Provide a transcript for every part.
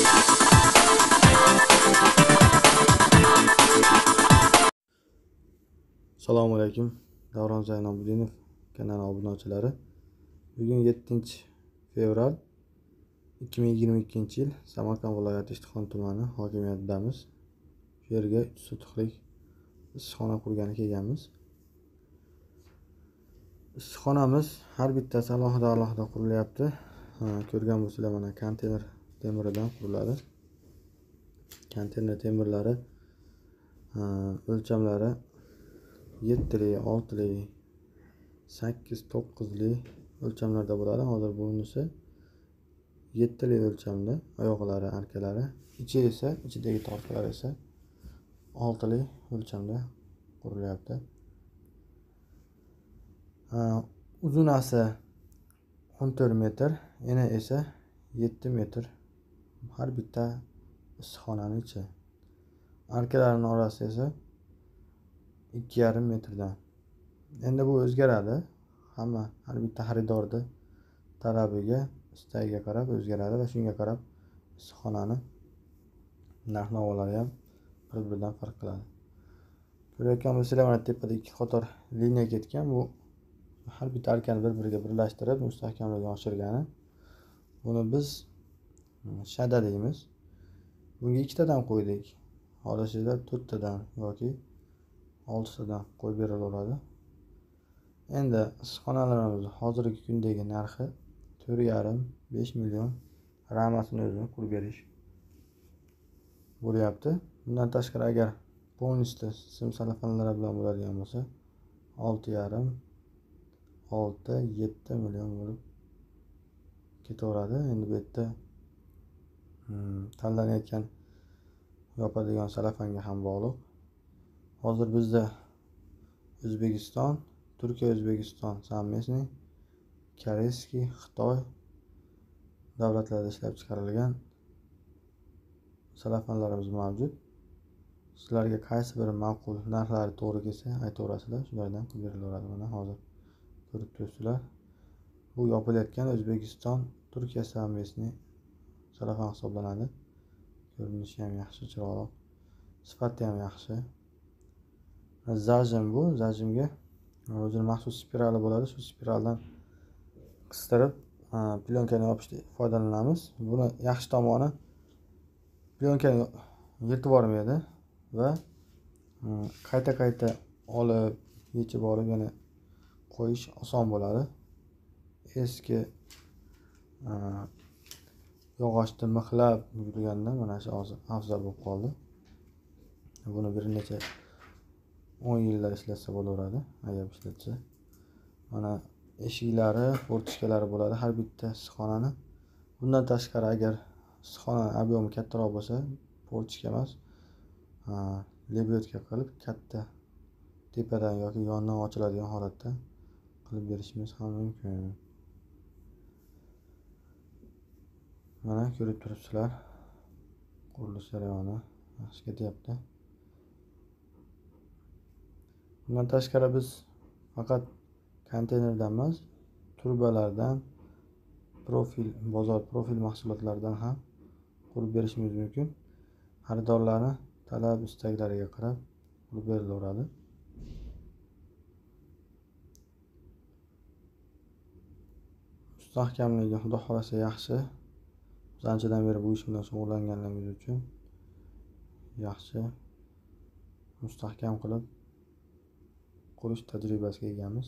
Assalomu alaykum. Davron Zaynobudinov kanali obunachilari. Bugun 7-fevral 2022 yil Samarqand viloyati Ishtixon tumani hokimiyatidamiz. Bu yerga 3 sotixlik issiqxona qurgani kelganmiz. Issiqxonamiz har bittasi alohida qurilyapti. Ko'rgan bo'lsanglar, mana konteyner temiridan quriladi. Konteyner temirlari o'lchamlari 7li, 6li, 8, 9li o'lchamlarda bo'ladi. Hozir bunisi 7li o'lchamda, oyoqlari, arkalari, ichidagi tortlar esa 6li o'lchamda qurilyapti. Uzunasi 14 metr, eni esa 7 metr. Har bitta issiqxonaning ichi. Arkalarining orasi esa 2,5 metrdan. Endi bu o'zgaradi. Har bitta xaridorning talabiga, istagiga qarab o'zgaradi va shunga qarab issiqxonani narx-navolari ham bir-biridan farq qiladi. Ko'rayotgan bo'lsanglar, mana tepada 2 qator liniya ketgan. Bu har bitta arkani bir-biriga birlashtirib mustahkamligini oshirgani. Buni biz shada deymiz. Bunga 2 tadan qo'ydik. Xohlasanglar 4 tadan yoki 6 tadan qo'yib berilaveradi. Endi issiqxonalarimiz hozirgi kundagi narxi 4,5-5 million ramasini o'zini qurib berish bo'lyapti. Bundan tashqari agar polностью sim salafanlar bilan bo'ladigan bo'lsa 6,5, 6-7 million bo'lib ketaveradi. Endi bu yerda tanlanayotgan yopadigan salafanga ham bog'liq. Hozir bizda O'zbekiston, Turkiya, O'zbekiston, совместный, Koreyskiy, Xitoy davlatlarida ishlab chiqarilgan salafanlarimiz mavjud. Sizlarga qaysi biri ma'qul, narxlari to'g'ri kelsa aytaverasizlar, shulardan qilib berilaveradi. Mana hozir ko'rib turibsizlar. Bu yopilayotgan O'zbekiston, Turkiya совместный salafan hisoblanadi. Ko'rinishi ham yaxshi, chiroyli. Sifati ham yaxshi. Zajim bu. Zajimga o'zining maxsus spirali bo'ladi. Shu spiraldan qistirib plyonkani yopishda foydalanamiz. Buni yaxshi tomoni plyonkani yirtib yubormaydi va qayta olib, yechib olib yana qo'yish oson bo'ladi. Eski yog'ochni mixlab yurgandan mana shu hozir afzal bo'lib qoldi. Buni bir necha 10 yillar ishlatsa bo'laveradi, agar ishlatsa. Mana eshiklari, fortishkalari bo'ladi har bitta issiqxonani. Bundan tashqari agar issiqxona ob'yomi kattaroq bo'lsa, fortishka emas, lebyotka qilib katta tepadan yoki yondan ochiladigan holatda qilib berishimiz ham mumkin. Mana ko'rib turibsizlar, qurilish jarayoni yaxshi ketyapti. Bundan tashqari biz faqat konteynerdan emas, turbalardan, bozor profil mahsulotlardan ham qurib berishimiz mumkin. Xaridorlarning talab istaklariga qarab qurib berilaveradi. Mustahkamligi xudo xolasa yaxshi. Biz anchadan beri bu ish bilan shug'ullanganligimiz uchun yaxshi mustahkam qilib qurish tajribasiga egamiz.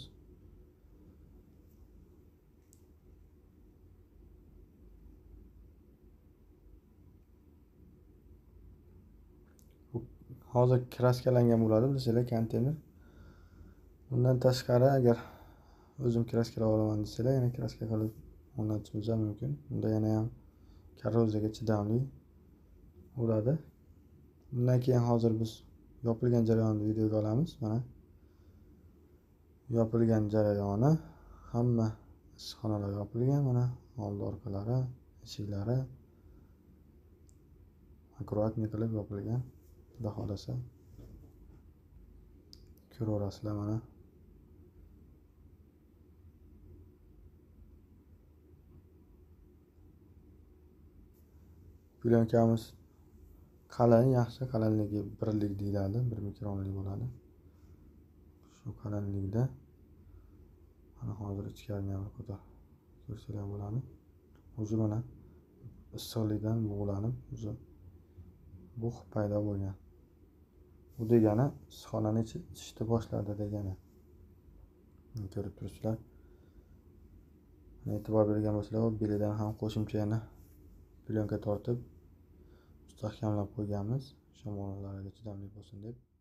Hozir kraskalangan bo'ladi, bizlar konteyner. Bundan tashqari agar o'zim kraskalab olaman desanglar, yana kraska qilib o'rnatishimiz ham mumkin. Bunda yana ham korroziyaga chidamli bo'ladi. Bundan keyin hozir biz yopilgan jarayonni videoga olamiz. Mana yopilgan jarayoni, hamma issiqxonalar yopilgan. Mana oldi orqalari, eshiklari akkuratni qilib yopilgan. Xudo xolasa ko'raverasizlar. Mana Plyonkamiz qalin, yaxshi qalinligi 1lik deyiladi, 1 mikronlik bo'ladi. Shu qalinlikda mana hozir ichkarini ham ko'rsatgan bo'ladi. O'zi mana issiqlikdan bug'lanib, o'zi bug' paydo bo'lgan. Bu degani issiqxonani isishni boshladi degani. Ko'rib turibsizlar. E'tibor bergan bo'lsalar, belidan ham qo'shimcha yana plyonka tortib mustahkamlab qo'yganmiz. Shamollarga chidamli bo'lsin deb.